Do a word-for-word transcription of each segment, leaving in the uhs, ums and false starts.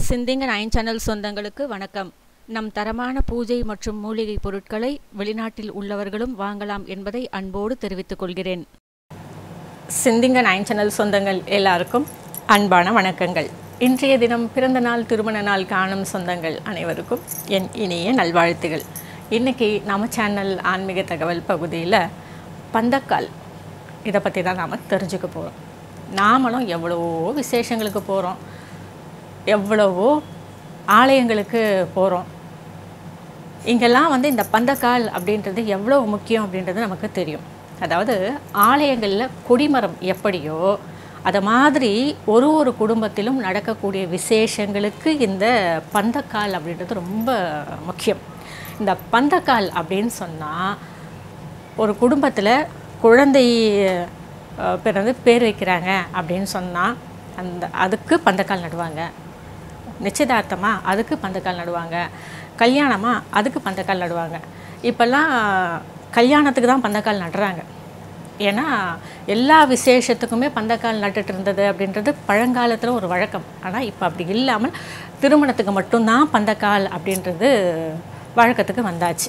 சிந்திங்க nine channel சொந்தங்களுக்கு வணக்கம். நம் தரமான பூஜை மற்றும் மூலிகை பொருட்களை வெளிநாட்டில் உள்ளவர்களும் வாங்கலாம் என்பதை அன்போடு தெரிவித்துக் கொள்கிறேன். சிந்திங்க நைன் சேனல் சொந்தங்கள் எல்லாருக்கும் அன்பான வணக்கங்கள். இன்றைய தினம் பிறந்த நாள் திருமண நாள் காணும் சொந்தங்கள் அனைவருக்கும் என் இனிய நல்வாழ்த்துகள். இன்றைக்கி நம்ம சேனல் ஆன்மீக தகவல் பகுதியில் பந்தக்கால் இதை பற்றி தான் நாம் தெரிஞ்சுக்க போகிறோம். நாமளும் எவ்வளவோ விசேஷங்களுக்கு போகிறோம், எவ்வளவோ ஆலயங்களுக்கு போகிறோம். இங்கெல்லாம் வந்து இந்த பந்தக்கால் அப்படின்றது எவ்வளோ முக்கியம் அப்படின்றது நமக்கு தெரியும். அதாவது ஆலயங்களில் கொடிமரம் எப்படியோ அதை மாதிரி ஒரு ஒரு குடும்பத்திலும் நடக்கக்கூடிய விசேஷங்களுக்கு இந்த பந்தக்கால் அப்படின்றது ரொம்ப முக்கியம். இந்த பந்தக்கால் அப்படின்னு சொன்னால் ஒரு குடும்பத்தில் குழந்தை பிறந்து பேர் வைக்கிறாங்க அப்படின்னு சொன்னால் அந்த அதுக்கு பந்தக்கால் நடுவாங்க. நிச்சயதார்த்தமாக அதுக்கு பந்தக்கால் நடுவாங்க. கல்யாணமாக அதுக்கு பந்தக்கால் நடுவாங்க. இப்போல்லாம் கல்யாணத்துக்கு தான் பந்தக்கால் நடுறாங்க. ஏன்னா எல்லா விசேஷத்துக்குமே பந்தக்கால் நட்டுட்டு இருந்தது அப்படின்றது பழங்காலத்தில் ஒரு வழக்கம். ஆனால் இப்போ அப்படி இல்லாமல் திருமணத்துக்கு மட்டும்தான் பந்தக்கால் அப்படின்றது வழக்கத்துக்கு வந்தாச்சு.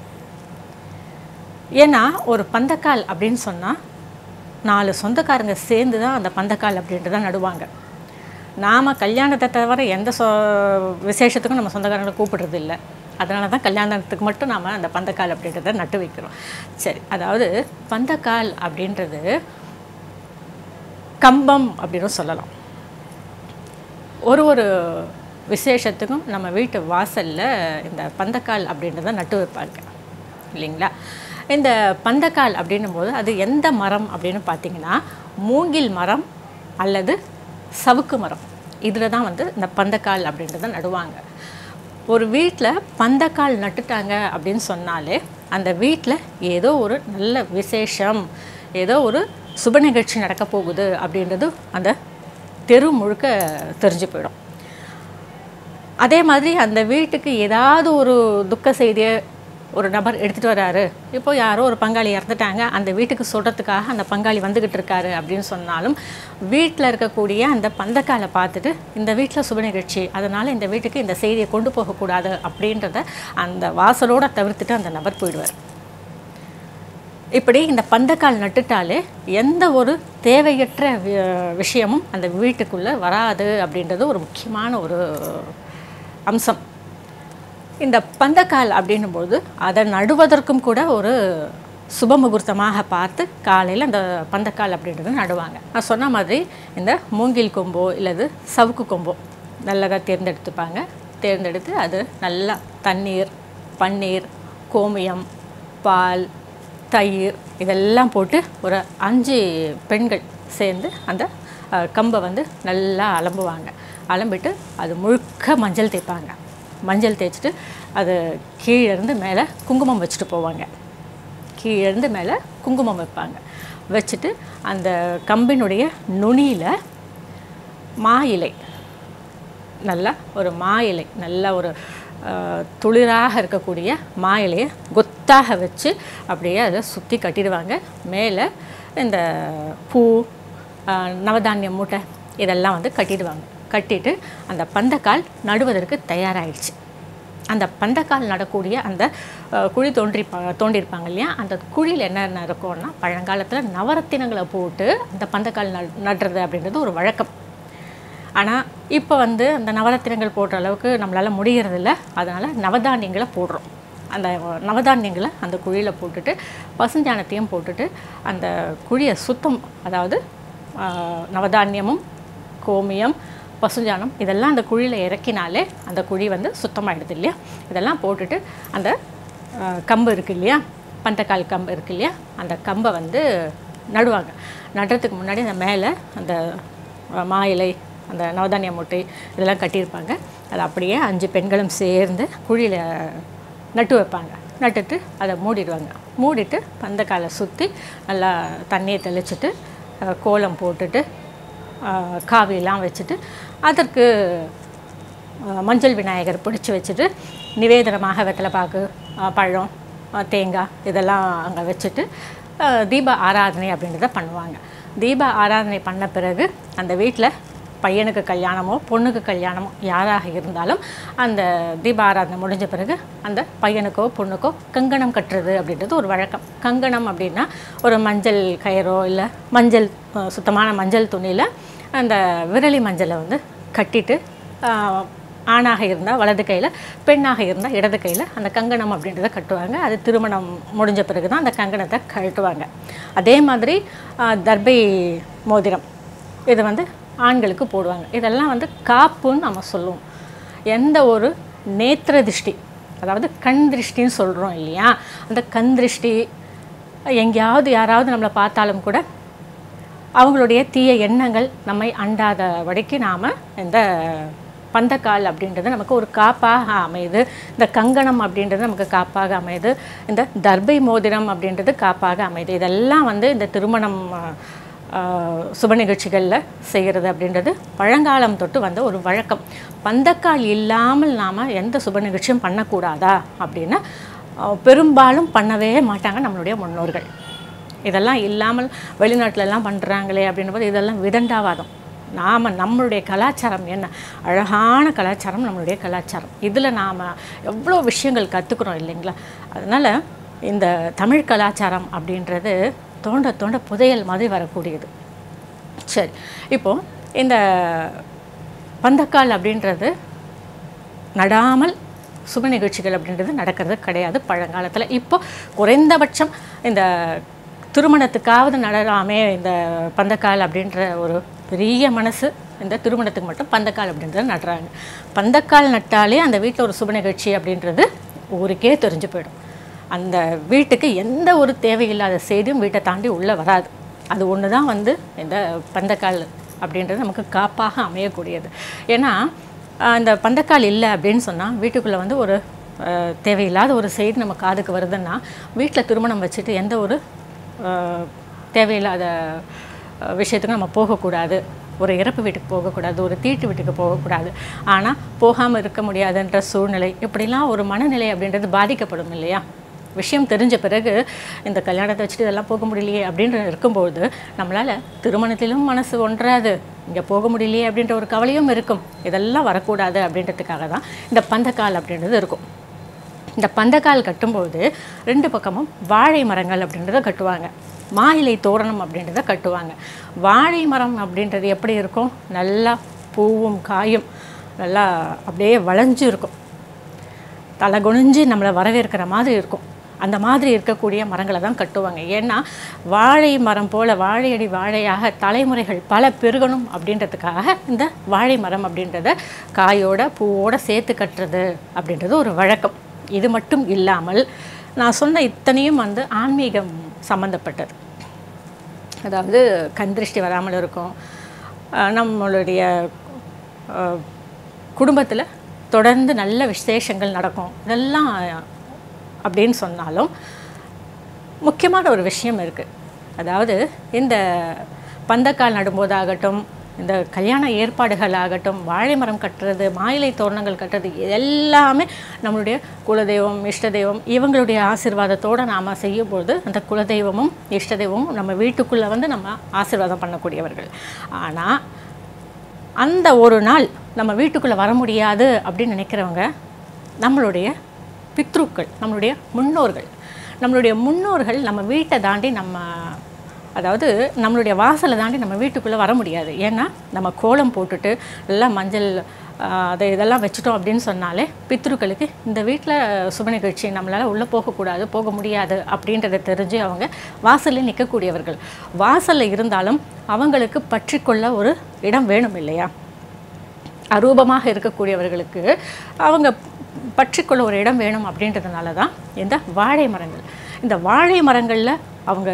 ஏன்னா ஒரு பந்தக்கால் அப்படின்னு சொன்னால் நாலு சொந்தக்காரங்க சேர்ந்து தான் அந்த பந்தக்கால் அப்படின்றத நடுவாங்க. நாம் கல்யாணத்தை தவிர எந்த சொ விசேஷத்துக்கும் நம்ம சொந்தக்காரங்களை கூப்பிடுறது இல்லை. அதனால தான் கல்யாணத்துக்கு மட்டும் நாம் அந்த பந்தக்கால் அப்படின்றத நட்டு வைக்கிறோம். சரி, அதாவது பந்தக்கால் அப்படின்றது கம்பம் அப்படின்னு சொல்லலாம். ஒரு ஒரு விசேஷத்துக்கும் நம்ம வீட்டு வாசலில் இந்த பந்தக்கால் அப்படின்றத நட்டு வைப்பாங்க இல்லைங்களா? இந்த பந்தக்கால் அப்படின்னும் போது அது எந்த மரம் அப்படின்னு பார்த்தீங்கன்னா மூங்கில் மரம் அல்லது சவுக்கு மரம், இதில் தான் வந்து இந்த பந்தக்கால் அப்படின்றத நடுவாங்க. ஒரு வீட்டில் பந்தக்கால் நட்டுட்டாங்க அப்படின்னு சொன்னாலே அந்த வீட்டில் ஏதோ ஒரு நல்ல விசேஷம், ஏதோ ஒரு சுப நிகழ்ச்சி நடக்க போகுது அப்படின்றது அந்த தெரு முழுக்க தெரிஞ்சு போயிடும். அதே மாதிரி அந்த வீட்டுக்கு ஏதாவது ஒரு துக்க செய்தியை ஒரு நபர் எடுத்துகிட்டு வராரு, இப்போ யாரோ ஒரு பங்காளி இறந்துட்டாங்க, அந்த வீட்டுக்கு சொல்கிறதுக்காக அந்த பங்காளி வந்துக்கிட்டு இருக்காரு அப்படின்னு சொன்னாலும் வீட்டில் இருக்கக்கூடிய அந்த பந்தக்காலை பார்த்துட்டு இந்த வீட்டில் சுப நிகழ்ச்சி, அதனால் இந்த வீட்டுக்கு இந்த செய்தியை கொண்டு போகக்கூடாது அப்படின்றத அந்த வாசலோடு தவிர்த்துட்டு அந்த நபர் போயிடுவார். இப்படி இந்த பந்தக்கால் நட்டுட்டாலே எந்த ஒரு தேவையற்ற விஷயமும் அந்த வீட்டுக்குள்ளே வராது அப்படின்றது ஒரு முக்கியமான ஒரு அம்சம். இந்த பந்தக்கால் அப்படின்னும்போது அதை நடுவதற்கும் கூட ஒரு சுப முகூர்த்தமாக பார்த்து காலையில் அந்த பந்தக்கால் அப்படின்றது நடுவாங்க. நான் சொன்ன மாதிரி இந்த மூங்கில் கொம்போ இல்லது சவுக்கு கொம்போ நல்லதாக தேர்ந்தெடுத்துப்பாங்க. தேர்ந்தெடுத்து அது நல்லா தண்ணீர், பன்னீர், கோமியம், பால், தயிர் இதெல்லாம் போட்டு ஒரு அஞ்சு பெண்கள் சேர்ந்து அந்த கம்பை வந்து நல்லா அலம்புவாங்க. அலம்பிட்டு அது முழுக்க மஞ்சள் தேய்ப்பாங்க. மஞ்சள் தேய்ச்சிட்டு அது கீழேருந்து மேலே குங்குமம் வச்சுட்டு போவாங்க. கீழேருந்து மேலே குங்குமம் வைப்பாங்க. வச்சுட்டு அந்த கம்பினுடைய நுனியில் மா இலை, நல்லா ஒரு மா இலை, நல்ல ஒரு துளிராக இருக்கக்கூடிய மா இலையை கொத்தாக வச்சு அப்படியே அதை சுற்றி கட்டிடுவாங்க. மேலே இந்த பூ, நவதானியம் மூட்டை இதெல்லாம் வந்து கட்டிடுவாங்க. கட்டிட்டு அந்த பந்தக்கால் நடுவதற்கு தயாராகிடுச்சு. அந்த பந்தக்கால் நடக்கூடிய அந்த குழி தோன்றி தோண்டியிருப்பாங்க இல்லையா, அந்த குழியில் என்னென்ன இருக்கும்னா பழங்காலத்தில் நவரத்தினங்களை போட்டு அந்த பந்தக்கால் நடுறது அப்படின்றது ஒரு வழக்கம். ஆனால் இப்போ வந்து அந்த நவரத்தினங்கள் போடுற அளவுக்கு நம்மளால் முடிகிறதில்ல. அதனால் நவதானியங்களை போடுறோம். அந்த நவதானியங்களை அந்த குழியில் போட்டுட்டு பசுஞ்சாணத்தையும் போட்டுட்டு அந்த குழியை சுத்தம், அதாவது நவதானியமும் கோமியம், பசுஞ்சாணம் இதெல்லாம் அந்த குழியில் இறக்கினாலே அந்த குழி வந்து சுத்தமாகிடுது இல்லையா. இதெல்லாம் போட்டுட்டு அந்த கம்பு இருக்குது இல்லையா, பந்தக்கால் கம்பு இருக்குது இல்லையா, அந்த கம்பை வந்து நடுவாங்க. நடுறதுக்கு முன்னாடி அந்த மேலே அந்த மா இலை, அந்த நவதானிய மூட்டை இதெல்லாம் கட்டியிருப்பாங்க. அது அப்படியே அஞ்சு பெண்களும் சேர்ந்து குழியில் நட்டு வைப்பாங்க. நட்டுட்டு அதை மூடிடுவாங்க. மூடிட்டு பந்தக்காலை சுற்றி நல்லா தண்ணியை தெளிச்சுட்டு கோலம் போட்டுட்டு காவியெல்லாம் வச்சுட்டு அதற்கு மஞ்சள் விநாயகர் பிடிச்சி வச்சுட்டு நிவேதனமாக வெத்தலைப்பாக்கு, பழம், தேங்காய் இதெல்லாம் அங்கே வச்சுட்டு தீப ஆராதனை அப்படின்றத பண்ணுவாங்க. தீப ஆராதனை பண்ண பிறகு அந்த வீட்டில் பையனுக்கு கல்யாணமோ பொண்ணுக்கு கல்யாணமோ யாராக இருந்தாலும் அந்த தீபாராதனை முடிஞ்ச பிறகு அந்த பையனுக்கோ பொண்ணுக்கோ கங்கணம் கட்டுறது அப்படின்றது ஒரு வழக்கம். கங்கணம் அப்படின்னா ஒரு மஞ்சள் கயிறோ இல்லை மஞ்சள் சுத்தமான மஞ்சள் துணியில் அந்த விரலி மஞ்சளை வந்து கட்டிட்டு ஆணாக இருந்தால் வலது கையில், பெண்ணாக இருந்தால் இடது கையில் அந்த கங்கணம் அப்படின்றத கட்டுவாங்க. அது திருமணம் முடிஞ்ச பிறகு தான் அந்த கங்கணத்தை கழட்டுவாங்க. அதே மாதிரி தர்பை மோதிரம் இது வந்து ஆண்களுக்கு போடுவாங்க. இதெல்லாம் வந்து காப்புன்னு நம்ம சொல்லுவோம். எந்த ஒரு நேத்திர திருஷ்டி, அதாவது கண் திருஷ்டின்னு சொல்கிறோம் இல்லையா, அந்த கண் திருஷ்டி எங்கேயாவது யாராவது நம்மளை பார்த்தாலும் கூட அவங்களுடைய தீய எண்ணங்கள் நம்மை அண்டாத வரைக்கு நாம் இந்த பந்தக்கால் அப்படின்றது நமக்கு ஒரு காப்பாக அமையுது. இந்த கங்கணம் அப்படின்றது நமக்கு காப்பாக அமையுது. இந்த தர்பை மோதிரம் அப்படின்றது காப்பாக அமையுது. இதெல்லாம் வந்து இந்த திருமணம் சுப நிகழ்ச்சிகளில் செய்கிறது அப்படின்றது பழங்காலம் தொட்டு வந்த ஒரு வழக்கம். பந்தக்கால் இல்லாமல் நாம் எந்த சுப நிகழ்ச்சியும் பண்ணக்கூடாதா அப்படின்னா பெரும்பாலும் பண்ணவே மாட்டாங்க நம்மளுடைய முன்னோர்கள். இதெல்லாம் இல்லாமல் வெளிநாட்டிலலாம் பண்ணுறாங்களே அப்படின்னும்போது இதெல்லாம் விதண்டாவாதம். நாம் நம்மளுடைய கலாச்சாரம் என்ன அழகான கலாச்சாரம், நம்மளுடைய கலாச்சாரம். இதில் நாம் எவ்வளோ விஷயங்கள் கற்றுக்குறோம் இல்லைங்களா. அதனால் இந்த தமிழ் கலாச்சாரம் அப்படின்றது தோண்ட தோண்ட புதையல் மாதிரி வரக்கூடியது. சரி, இப்போது இந்த பந்தக்கால் அப்படின்றது நடாமல் சுப நிகழ்ச்சிகள் அப்படின்றது நடக்கிறது கிடையாது பழங்காலத்தில். இப்போ குறைந்தபட்சம் இந்த திருமணத்துக்காவது நடலாமே இந்த பந்தக்கால் அப்படின்ற ஒரு பெரிய மனசு இந்த திருமணத்துக்கு மட்டும் பந்தக்கால் அப்படின்றத நடுறாங்க. பந்தக்கால் நட்டாலே அந்த வீட்டில் ஒரு சுப நிகழ்ச்சி அப்படின்றது ஊருக்கே தெரிஞ்சு போயிடும். அந்த வீட்டுக்கு எந்த ஒரு தேவையில்லாத செய்தியும் வீட்டை தாண்டி உள்ளே வராது. அது ஒன்று தான் வந்து இந்த பந்தக்கால் அப்படின்றது நமக்கு காப்பாக அமையக்கூடியது. ஏன்னா இந்த பந்தக்கால் இல்லை அப்படின்னு சொன்னால் வீட்டுக்குள்ளே வந்து ஒரு தேவையில்லாத ஒரு செய்தி நம்ம காதுக்கு வருதுன்னா வீட்டில் திருமணம் வச்சுட்டு எந்த ஒரு தேவையில்லாத விஷயத்துக்கு நம்ம போகக்கூடாது. ஒரு இறப்பு வீட்டுக்கு போகக்கூடாது, ஒரு தீட்டு வீட்டுக்கு போகக்கூடாது. ஆனால் போகாமல் இருக்க முடியாதுன்ற சூழ்நிலை, இப்படிலாம் ஒரு மனநிலை அப்படின்றது பாதிக்கப்படும் இல்லையா. விஷயம் தெரிஞ்ச பிறகு இந்த கல்யாணத்தை வச்சுட்டு இதெல்லாம் போக முடியலையே அப்படின்ற இருக்கும்போது நம்மளால் திருமணத்திலும் மனசு ஒன்றாது, இங்கே போக முடியலையே அப்படின்ற ஒரு கவலையும் இருக்கும். இதெல்லாம் வரக்கூடாது அப்படின்றதுக்காக தான் இந்த பந்தக்கால் அப்படின்றது இருக்கும். இந்த பந்தக்கால் கட்டும்போது ரெண்டு பக்கமும் வாழை மரங்கள் அப்படின்றத கட்டுவாங்க. மாயிலை தோரணம் அப்படின்றத கட்டுவாங்க. வாழை மரம் அப்படின்றது எப்படி இருக்கும், நல்லா பூவும் காயும் நல்லா அப்படியே வளைஞ்சு இருக்கும், தலை குனிஞ்சு நம்மளை வரவேற்கிற மாதிரி இருக்கும். அந்த மாதிரி இருக்கக்கூடிய மரங்களை தான் கட்டுவாங்க. ஏன்னா வாழை மரம் போல் வாழையடி வாழையாக தலைமுறைகள் பல பெருகணும் அப்படின்றதுக்காக இந்த வாழை மரம் அப்படின்றத காயோட பூவோட சேர்த்து கட்டுறது அப்படின்றது ஒரு வழக்கம். இது மட்டும் இல்லாமல் நான் சொன்ன இத்தனையும் வந்து ஆன்மீகம் சம்மந்தப்பட்டது. அதாவது கண் திருஷ்டி வராமல் இருக்கும், நம்மளுடைய குடும்பத்தில் தொடர்ந்து நல்ல விசேஷங்கள் நடக்கும், இதெல்லாம் அப்படின்னு சொன்னாலும் முக்கியமான ஒரு விஷயம் இருக்குது. அதாவது இந்த பந்தக்கால் நடும்போதாகட்டும், இந்த கல்யாண ஏற்பாடுகள் ஆகட்டும், வாழை மரம் கட்டுறது, மாயிலை தோரணங்கள் கட்டுறது, எல்லாமே நம்மளுடைய குலதெய்வம் இஷ்ட தெய்வம் இவங்களுடைய ஆசீர்வாதத்தோடு நாம் செய்யும்போது அந்த குலதெய்வமும் இஷ்ட தெய்வமும் நம்ம வீட்டுக்குள்ளே வந்து நம்ம ஆசீர்வாதம் பண்ணக்கூடியவர்கள். ஆனால் அந்த ஒரு நாள் நம்ம வீட்டுக்குள்ளே வர முடியாது அப்படின்னு நினைக்கிறவங்க நம்மளுடைய பித்ருக்கள், நம்மளுடைய முன்னோர்கள். நம்மளுடைய முன்னோர்கள் நம்ம வீட்டை தாண்டி நம்ம, அதாவது நம்மளுடைய வாசலை தாண்டி நம்ம வீட்டுக்குள்ளே வர முடியாது. ஏன்னா நம்ம கோலம் போட்டுட்டு நல்லா மஞ்சள் அதை இதெல்லாம் வச்சுட்டோம் அப்படின்னு சொன்னாலே பித்ருக்களுக்கு இந்த வீட்டில் சுப நிகழ்ச்சி நம்மளால் உள்ளே போகக்கூடாது, போக முடியாது அப்படின்றத தெரிஞ்சு அவங்க வாசலில் நிற்கக்கூடியவர்கள். வாசலில் இருந்தாலும் அவங்களுக்கு பற்றிக்கொள்ள ஒரு இடம் வேணும் இல்லையா. அரூபமாக இருக்கக்கூடியவர்களுக்கு அவங்க பற்றிக்கொள்ள ஒரு இடம் வேணும் அப்படின்றதுனால தான் இந்த வாழை மரங்கள். இந்த வாழை மரங்களில் அவங்க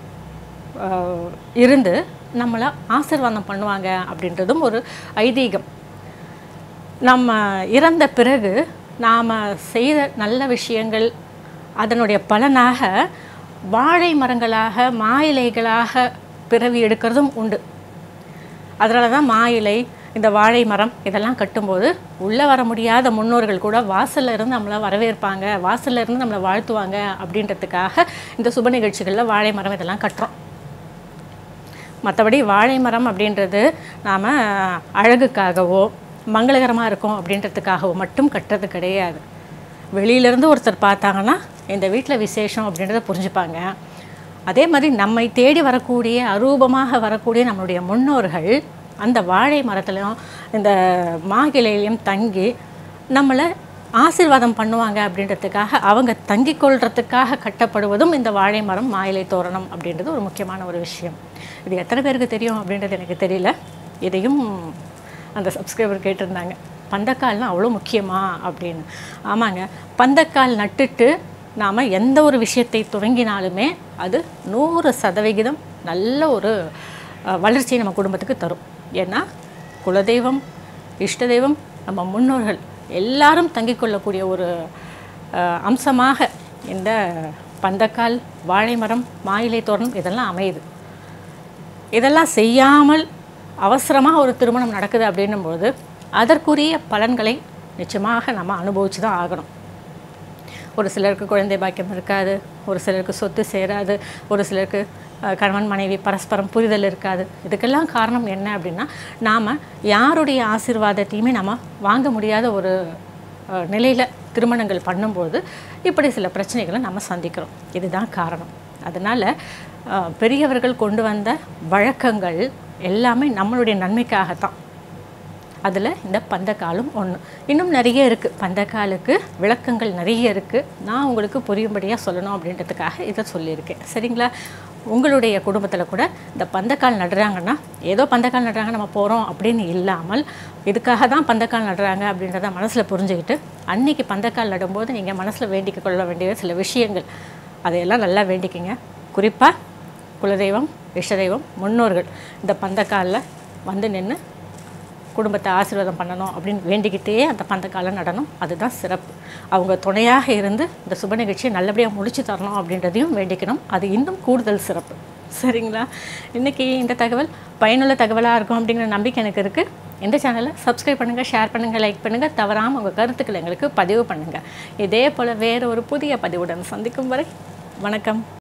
இருந்து நம்மளை ஆசீர்வாதம் பண்ணுவாங்க அப்படின்றதும் ஒரு ஐதீகம். நம்ம இறந்த பிறகு நாம் செய்த நல்ல விஷயங்கள் அதனுடைய பலனாக வாழை மரங்களாக மாயிலைகளாக பிறவி எடுக்கிறதும் உண்டு. அதனால தான் மாயிலை, இந்த வாழை மரம் இதெல்லாம் கட்டும்போது உள்ளே வர முடியாத முன்னோர்கள் கூட வாசலில் இருந்து நம்மளை வரவேற்பாங்க, வாசலில் இருந்து நம்மளை வாழ்த்துவாங்க அப்படின்றதுக்காக இந்த சுப நிகழ்ச்சிகளில் வாழை மரம் இதெல்லாம் கட்டுறோம். மற்றபடி வாழை மரம் அப்படின்றது நாம் அழகுக்காகவோ மங்களகரமாக இருக்கும் அப்படின்றதுக்காகவோ மட்டும் கட்டுறது கிடையாது. வெளியிலேருந்து ஒருத்தர் பார்த்தாங்கன்னா இந்த வீட்டில் விசேஷம் அப்படின்றத புரிஞ்சுப்பாங்க. அதே மாதிரி நம்மை தேடி வரக்கூடிய அரூபமாக வரக்கூடிய நம்மளுடைய முன்னோர்கள் அந்த வாழை மரத்துலையும் இந்த மாகிளையிலையும் தங்கி நம்மளை ஆசீர்வாதம் பண்ணுவாங்க அப்படின்றதுக்காக அவங்க தங்கி கொள்றதுக்காக கட்டப்படுவதும் இந்த வாழை மரம் மாயிலை தோரணம் அப்படின்றது ஒரு முக்கியமான ஒரு விஷயம். இது எத்தனை பேருக்கு தெரியும் அப்படின்றது எனக்கு தெரியல. இதையும் அந்த சப்ஸ்கிரைபர் கேட்டிருந்தாங்க, பந்தக்கால்னால் அவ்வளோ முக்கியமா அப்படின்னு. ஆமாங்க, பந்தக்கால் நட்டுட்டு நாம் எந்த ஒரு விஷயத்தை துவங்கினாலுமே அது நூறு சதவிகிதம் நல்ல ஒரு வளர்ச்சியை நம்ம குடும்பத்துக்கு தரும். ஏன்னா குலதெய்வம், இஷ்ட தெய்வம், நம்ம முன்னோர்கள் எல்லாரும் தங்கிக் கொள்ளக்கூடிய ஒரு அம்சமாக இந்த பந்தக்கால், வாழை மரம், மாயிலை தோரணம் இதெல்லாம் அமையுது. இதெல்லாம் செய்யாமல் அவசரமாக ஒரு திருமணம் நடக்குது அப்படின்னும்போது அதற்குரிய பலன்களை நிச்சயமாக நம்ம அனுபவித்து தான் ஆகணும். ஒரு சிலருக்கு குழந்தை பாக்கியம் இருக்காது, ஒரு சிலருக்கு சொத்து சேராது, ஒரு சிலருக்கு கணவன் மனைவி பரஸ்பரம் புரிதல் இருக்காது. இதுக்கெல்லாம் காரணம் என்ன அப்படின்னா நாம் யாருடைய ஆசீர்வாதத்தையுமே நம்ம வாங்க முடியாத ஒரு நிலையில் திருமணங்கள் பண்ணும்போது இப்படி சில பிரச்சனைகளை நம்ம சந்திக்கிறோம். இதுதான் காரணம். அதனால் பெரியவர்கள் கொண்டு வந்த வழக்கங்கள் எல்லாமே நம்மளுடைய நன்மைக்காகத்தான். அதில் இந்த பந்தக்காலும் ஒன்று. இன்னும் நிறைய இருக்குது, பந்தக்காலுக்கு விளக்கங்கள் நிறைய இருக்குது. நான் உங்களுக்கு புரியும்படியாக சொல்லணும் அப்படின்றதுக்காக இதை சொல்லியிருக்கேன். சரிங்களா? உங்களுடைய குடும்பத்தில் கூட இந்த பந்தக்கால் நடுறாங்கன்னா ஏதோ பந்தக்கால் நடுறாங்க நம்ம போகிறோம் அப்படின்னு இல்லாமல் இதுக்காக தான் பந்தக்கால் நடுறாங்க அப்படின்றத மனசில் புரிஞ்சுக்கிட்டு அன்றைக்கி பந்தக்கால் நடும்போது நீங்கள் மனசில் வேண்டிக்க கொள்ள வேண்டிய சில விஷயங்கள் அதையெல்லாம் நல்லா வேண்டிக்கிங்க. குறிப்பாக குலதெய்வம், இஷ்ட தெய்வம், முன்னோர்கள் இந்த பந்தக்காலில் வந்து நின்று குடும்பத்தை ஆசீர்வாதம் பண்ணணும் அப்படின்னு வேண்டிக்கிட்டே அந்த பந்தக்காலை நடனம். அதுதான் சிறப்பு. அவங்க துணையாக இருந்து இந்த சுப நிகழ்ச்சியை நல்லபடியாக முடிச்சு தரணும் அப்படின்றதையும் வேண்டிக்கணும். அது இன்னும் கூடுதல் சிறப்பு. சரிங்களா? இன்றைக்கி இந்த தகவல் பயனுள்ள தகவலாக இருக்கும் அப்படிங்கிற நம்பிக்கை எனக்கு இருக்குது. இந்த சேனலை சப்ஸ்கிரைப் பண்ணுங்கள், ஷேர் பண்ணுங்கள், லைக் பண்ணுங்கள். தவறாமல் உங்கள் கருத்துக்களை எங்களுக்கு பதிவு பண்ணுங்கள். இதே போல் வேறு ஒரு புதிய பதிவுடன் சந்திக்கும் வரை வணக்கம்.